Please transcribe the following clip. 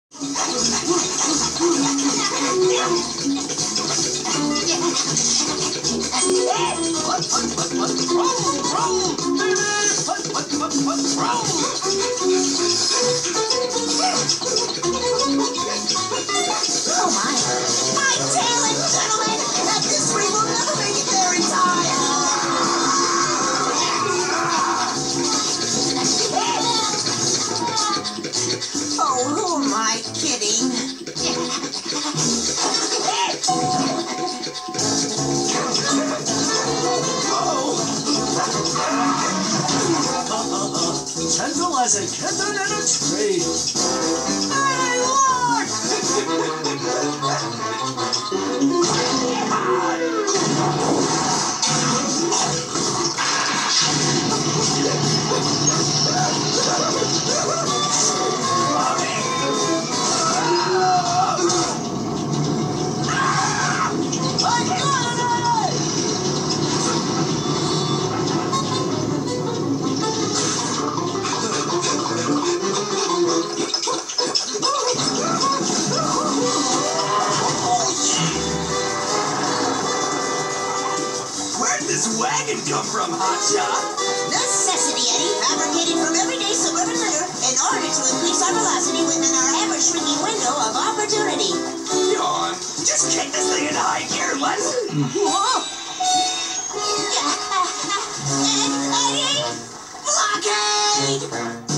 Oh my. My talent, gentlemen! At this rate, we'll never make it there in time! Oh, who am I kidding? Gentle as a kitten in a tree. I won! Where'd this wagon come from, Hotshot? Necessity, Eddie, fabricated from everyday suburban litter in order to increase our velocity within our ever-shrinking window of opportunity. Yawn. Just kick this thing in high gear, let's... Whoa! Eddie! Blockade!